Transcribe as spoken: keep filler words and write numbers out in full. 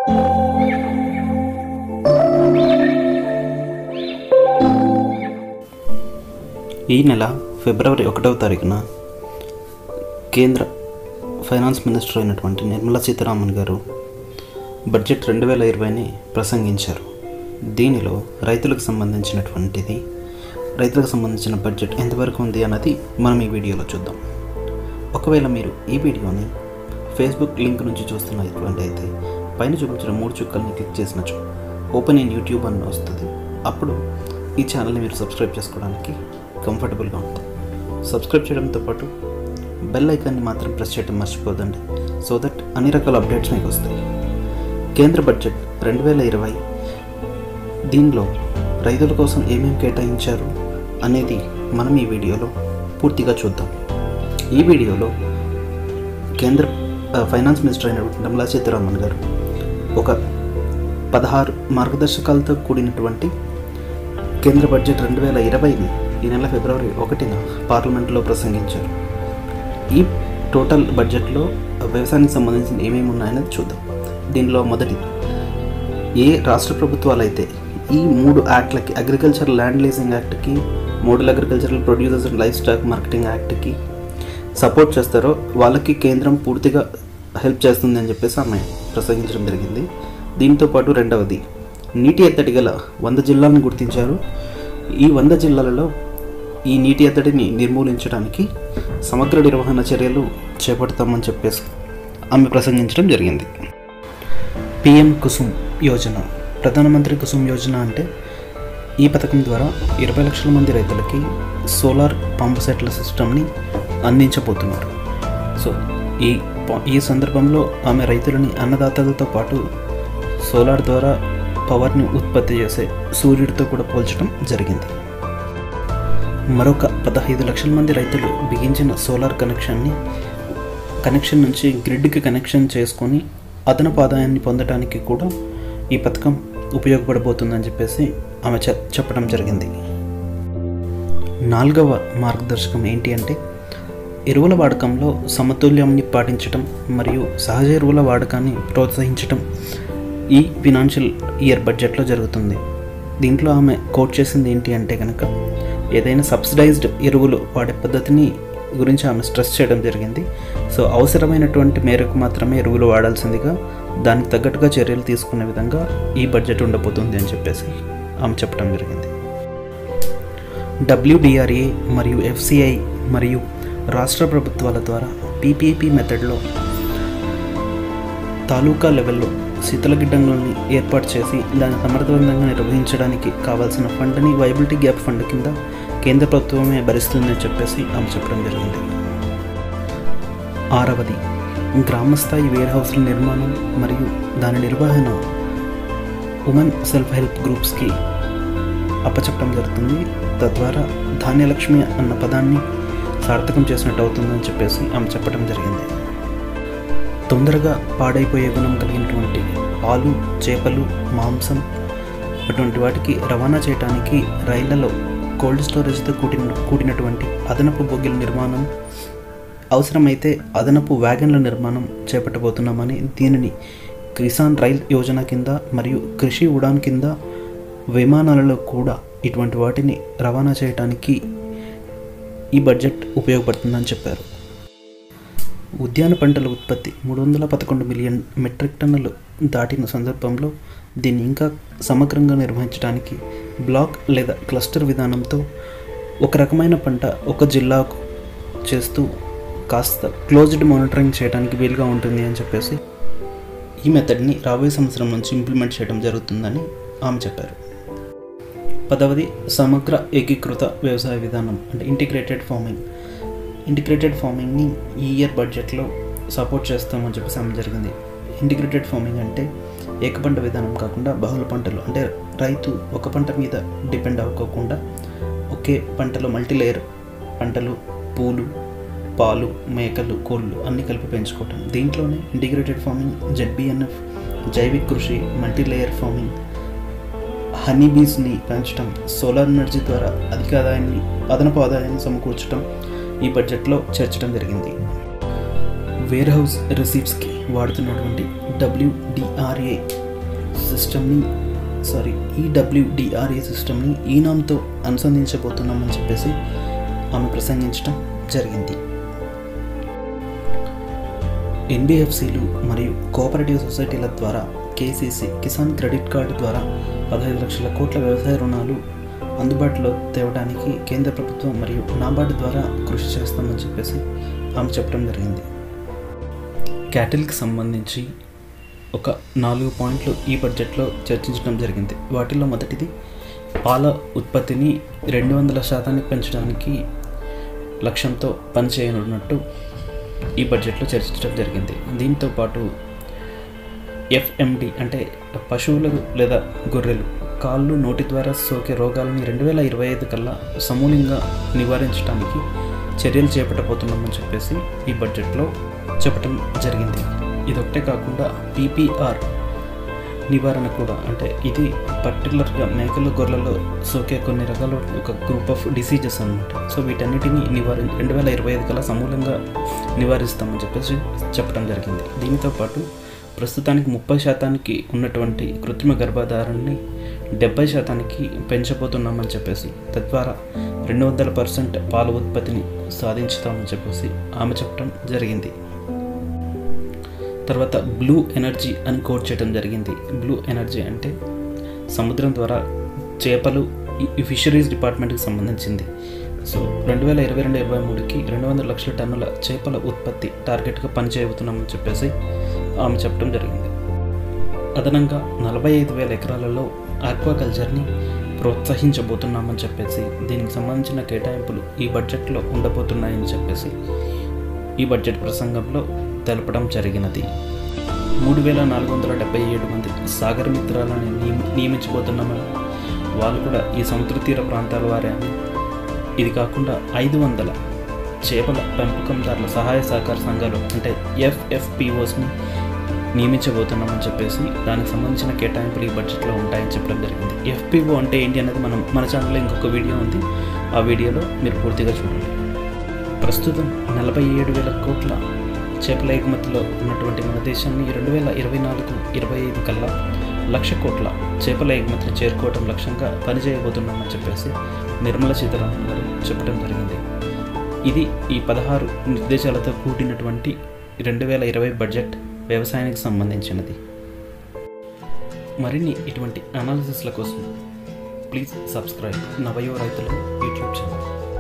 ఈ నెల ఫిబ్రవరి ఒకటవ తారీఖున కేంద్ర ఫైనాన్స్ మినిస్టర్ అయినటువంటి నిర్మలా సీతారామన్ గారు బడ్జెట్ రెండు వేల ఇరవైని ప్రసంగించారు. దీనిలో రైతులకు సంబంధించినటువంటిది రైతులకు సంబంధించిన బడ్జెట్ ఎంతవరకు ఉంది అన్నది మనం ఈ వీడియోలో చూద్దాం. ఒకవేళ మీరు ఈ వీడియోని ఫేస్బుక్ లింక్ నుంచి చూస్తున్నటువంటి అయితే పైన చూపించిన మూడు చుక్కల్ని క్లిక్ చేసినచ్చు ఓపెన్ ఇన్ యూట్యూబ్ అని వస్తుంది. అప్పుడు ఈ ఛానల్ని మీరు సబ్స్క్రైబ్ చేసుకోవడానికి కంఫర్టబుల్గా ఉంటుంది. సబ్స్క్రైబ్ చేయడంతో పాటు బెల్ ఐకాన్ని మాత్రం ప్రెస్ చేయడం మర్చిపోదండి, సో దట్ అన్ని రకాల అప్డేట్స్ మీకు వస్తాయి. కేంద్ర బడ్జెట్ రెండు వేల ఇరవై దీనిలో రైతుల కోసం ఏమేమి కేటాయించారు అనేది మనం ఈ వీడియోలో పూర్తిగా చూద్దాం. ఈ వీడియోలో కేంద్ర ఫైనాన్స్ మినిస్టర్ అయినటువంటి నిర్మలా సీతారామన్ గారు ఒక పదహారు మార్గదర్శకాలతో కూడినటువంటి కేంద్ర బడ్జెట్ రెండు వేల ఇరవైని ఈ నెల ఫిబ్రవరి ఒకటిన పార్లమెంట్లో ప్రసంగించారు. ఈ టోటల్ బడ్జెట్లో వ్యవసాయానికి సంబంధించిన ఏమేమి ఉన్నాయనేది చూద్దాం. దీనిలో మొదటిది, ఏ రాష్ట్ర ప్రభుత్వాలు అయితే ఈ మూడు యాక్ట్లకి అగ్రికల్చర్ ల్యాండ్ లీజింగ్ యాక్ట్కి, model agricultural producers and livestock marketing యాక్ట్కి సపోర్ట్ చేస్తారో వాళ్ళకి కేంద్రం పూర్తిగా హెల్ప్ చేస్తుంది అని చెప్పేసి ఆమె ప్రసంగించడం జరిగింది. దీంతోపాటు రెండవది, నీటి ఎద్దడి గల వంద జిల్లాలను గుర్తించారు. ఈ వంద జిల్లాలలో ఈ నీటి ఎద్దడిని నిర్మూలించడానికి సమగ్ర నిర్వహణ చర్యలు చేపడతామని చెప్పేసి ఆమె ప్రసంగించడం జరిగింది. పిఎం కుసుమ్ యోజన, ప్రధానమంత్రి కుసుమ్ యోజన అంటే ఈ పథకం ద్వారా ఇరవై లక్షల మంది రైతులకి సోలార్ పంప్ సెట్ల సిస్టమ్ని అందించబోతున్నారు. సో ఈ ఈ సందర్భంలో ఆమె రైతులని అన్నదాతలతో పాటు సోలార్ ద్వారా పవర్ని ఉత్పత్తి చేసే సూర్యుడితో కూడా పోల్చడం జరిగింది. మరొక పదహైదు లక్షల మంది రైతులు బిగించిన సోలార్ కనెక్షన్ని కనెక్షన్ నుంచి గ్రిడ్కి కనెక్షన్ చేసుకొని అదనపు ఆదాయాన్ని పొందడానికి కూడా ఈ పథకం ఉపయోగపడబోతుందని చెప్పేసి ఆమె చెప్పడం జరిగింది. నాలుగవ మార్గదర్శకం ఏంటి అంటే ఎరువుల వాడకంలో సమతుల్యాన్ని పాటించడం మరియు సహజ ఎరువుల వాడకాన్ని ప్రోత్సహించడం ఈ ఫినాన్షియల్ ఇయర్ బడ్జెట్లో జరుగుతుంది. దీంట్లో ఆమె కోట్ చేసింది ఏంటి అంటే కనుక ఏదైనా సబ్సిడైజ్డ్ ఎరువులు వాడే పద్ధతిని గురించి ఆమె స్ట్రెస్ చేయడం జరిగింది. సో అవసరమైనటువంటి మేరకు మాత్రమే ఎరువులు వాడాల్సిందిగా, దానికి తగ్గట్టుగా చర్యలు తీసుకునే విధంగా ఈ బడ్జెట్ ఉండబోతుంది అని చెప్పేసి ఆమె చెప్పడం జరిగింది. డబ్ల్యూడిఆర్ఏ మరియు ఎఫ్సిఐ మరియు రాష్ట్ర ప్రభుత్వాల ద్వారా పీపీపీ మెథడ్లో తాలూకా లెవెల్లో శీతల గిడ్డంగుల్ని ఏర్పాటు చేసి దాన్ని సమర్థవంతంగా నిర్వహించడానికి కావాల్సిన ఫండ్ని వైబిలిటీ గ్యాప్ ఫండ్ కింద కేంద్ర ప్రభుత్వమే భరిస్తుందని చెప్పేసి ఆమె చెప్పడం జరిగింది. ఆరవది, గ్రామస్థాయి వేర్ హౌస్ల నిర్మాణం మరియు దాని నిర్వహణ ఉమెన్ సెల్ఫ్ హెల్ప్ గ్రూప్స్కి అప్పచెప్పడం జరుగుతుంది. తద్వారా ధాన్యలక్ష్మి అన్న పదాన్ని సార్థకం చేసినట్టు అవుతుందని చెప్పేసి ఆమె చెప్పడం జరిగింది. తొందరగా పాడైపోయే గుణం కలిగినటువంటి పాలు, చేపలు, మాంసం అటువంటి వాటికి రవాణా చేయడానికి రైళ్లలో కోల్డ్ స్టోరేజ్తో కూడిన కూడినటువంటి అదనపు బొగ్గిల నిర్మాణం, అవసరమైతే అదనపు వ్యాగన్ల నిర్మాణం చేపట్టబోతున్నామని, దీనిని కిసాన్ రైల్ యోజన కింద మరియు కృషి ఉడాన్ కింద విమానాలలో కూడా ఇటువంటి వాటిని రవాణా చేయడానికి ఈ బడ్జెట్ ఉపయోగపడుతుందని చెప్పారు. ఉద్యాన పంటల ఉత్పత్తి మూడు వందల పదకొండు మిలియన్ మెట్రిక్ టన్నులు దాటిన సందర్భంలో దీన్ని ఇంకా సమగ్రంగా నిర్వహించడానికి బ్లాక్ లేదా క్లస్టర్ విధానంతో ఒక రకమైన పంట ఒక జిల్లాకు చేస్తూ కాస్త క్లోజ్డ్ మానిటరింగ్ చేయడానికి వీలుగా ఉంటుంది అని చెప్పేసి ఈ మెథడ్ని రాబోయే సంవత్సరం నుంచి ఇంప్లిమెంట్ చేయడం జరుగుతుందని ఆమె చెప్పారు. పదవది, సమగ్ర ఏకీకృత వ్యవసాయ విధానం అంటే ఇంటిగ్రేటెడ్ ఫార్మింగ్. ఇంటిగ్రేటెడ్ ఫార్మింగ్ని ఈ ఇయర్ బడ్జెట్లో సపోర్ట్ చేస్తామని చెప్పేసి ఆమె జరిగింది. ఇంటిగ్రేటెడ్ ఫార్మింగ్ అంటే ఏకపంట విధానం కాకుండా బహుళ పంటలు, అంటే రైతు ఒక పంట మీద డిపెండ్ అవ్వకుండా ఒకే పంటలో మల్టీలేయర్ పంటలు, పూలు, పాలు, మేకలు, కోళ్ళు అన్నీ కలిపి పెంచుకోవటం. దీంట్లోనే ఇంటిగ్రేటెడ్ ఫార్మింగ్, జెడ్బిఎన్ఎఫ్, జైవిక కృషి, మల్టీలేయర్ ఫార్మింగ్, హనీ బీస్ని పెంచడం, సోలార్ ఎనర్జీ ద్వారా అధిక ఆదాయాన్ని అదనపు ఆదాయాన్ని సమకూర్చడం ఈ బడ్జెట్లో చేర్చడం జరిగింది. వేర్ హౌస్ రిసీప్ట్స్కి వాడుతున్నటువంటి డబ్ల్యూడిఆర్ఏ సిస్టమ్ని సారీ ఈడబ్ల్యూడిఆర్ఏ సిస్టమ్ని ఈనాంతో అనుసంధించబోతున్నామని చెప్పేసి ఆమె ప్రసంగించడం జరిగింది. ఎన్బిఎఫ్సిలు మరియు కోఆపరేటివ్ సొసైటీల ద్వారా కేసీసీ కిసాన్ క్రెడిట్ కార్డు ద్వారా పదహైదు లక్షల కోట్ల వ్యవసాయ రుణాలు అందుబాటులో తేవడానికి కేంద్ర ప్రభుత్వం మరియు నాబార్డు ద్వారా కృషి చేస్తామని చెప్పేసి ఆమె చెప్పడం జరిగింది. క్యాటిల్కి సంబంధించి ఒక నాలుగు పాయింట్లు ఈ బడ్జెట్లో చర్చించడం జరిగింది. వాటిల్లో మొదటిది పాల ఉత్పత్తిని రెండు వందల శాతానికి పెంచడానికి లక్ష్యంతో పనిచేయనున్నట్టు ఈ బడ్జెట్లో చర్చించడం జరిగింది. దీంతో పాటు ఎఫ్ఎండి అంటే పశువులు లేదా గొర్రెలు కాళ్ళు నోటి ద్వారా సోకే రోగాలని రెండు వేల ఇరవై ఐదు కల్లా సమూలంగా నివారించడానికి చర్యలు చేపట్టబోతున్నామని చెప్పేసి ఈ బడ్జెట్లో చెప్పడం జరిగింది. ఇదొకటే కాకుండా పీపీఆర్ నివారణ కూడా, అంటే ఇది పర్టికులర్గా మేకలు గొర్రెలలో సోకే కొన్ని రకాల ఒక గ్రూప్ ఆఫ్ డిసీజెస్ అన్నమాట. సో వీటన్నిటిని నివారి రెండు వేల ఇరవై ఐదు కల్లా సమూలంగా నివారిస్తామని చెప్పేసి చెప్పడం జరిగింది. దీంతో పాటు ప్రస్తుతానికి ముప్పై శాతానికి ఉన్నటువంటి కృత్రిమ గర్భధారణని డెబ్బై శాతానికి పెంచబోతున్నామని చెప్పేసి తద్వారా రెండు వందల పర్సెంట్ పాల ఉత్పత్తిని సాధించుతామని చెప్పేసి ఆమె చెప్పడం జరిగింది. తర్వాత బ్లూ ఎనర్జీ అని కోట్ చేయడం జరిగింది. బ్లూ ఎనర్జీ అంటే సముద్రం ద్వారా చేపలు ఈ ఫిషరీస్ డిపార్ట్మెంట్కి సంబంధించింది. సో రెండు వేల ఇరవై రెండు ఇరవై మూడుకి రెండు వందల లక్షల టన్నుల చేపల ఉత్పత్తి టార్గెట్గా పనిచేయబోతున్నామని చెప్పేసి ఆమె చెప్పడం జరిగింది. అదనంగా నలభై ఐదు వేల ఎకరాలలో ఆక్వాకల్చర్ని ప్రోత్సహించబోతున్నామని చెప్పేసి దీనికి సంబంధించిన కేటాయింపులు ఈ బడ్జెట్లో ఉండబోతున్నాయని చెప్పేసి ఈ బడ్జెట్ ప్రసంగంలో తెలపడం జరిగినది. మూడు వేల నాలుగు వందల డెబ్బై ఏడు మంది సాగర మిత్రాలను నియమి నియమించబోతున్నామని, వాళ్ళు కూడా ఈ సముద్ర తీర ప్రాంతాల వారే అని, ఇది కాకుండా ఐదు వందల చేపల పెంపకందారుల సహాయ సహకార సంఘాలు అంటే ఎఫ్ఎఫ్పిఓస్ని నియమించబోతున్నామని చెప్పేసి దానికి సంబంధించిన కేటాయింపులు ఈ బడ్జెట్లో ఉంటాయని చెప్పడం జరిగింది. ఎఫ్పిఓ అంటే ఏంటి అనేది మనం మన ఛానల్లో ఇంకొక వీడియో ఉంది, ఆ వీడియోలో మీరు పూర్తిగా చూడండి. ప్రస్తుతం నలభై ఏడు వేల కోట్ల చేపల ఎగుమతిలో ఉన్నటువంటి మన దేశాన్ని రెండు వేల ఇరవై నాలుగు ఇరవై ఐదు కల్లా లక్ష కోట్ల చేపల ఎగుమతిని చేరుకోవడం లక్ష్యంగా పనిచేయబోతున్నామని చెప్పేసి నిర్మలా సీతారామన్ గారు చెప్పడం జరిగింది. ఇది ఈ పదహారు నిర్దేశాలతో కూడినటువంటి రెండు వేల ఇరవై బడ్జెట్ వ్యవసాయానికి సంబంధించినది. మరిన్ని ఇటువంటి అనాలిసిస్ల కోసం please subscribe Navayuva Raithulam YouTube channel.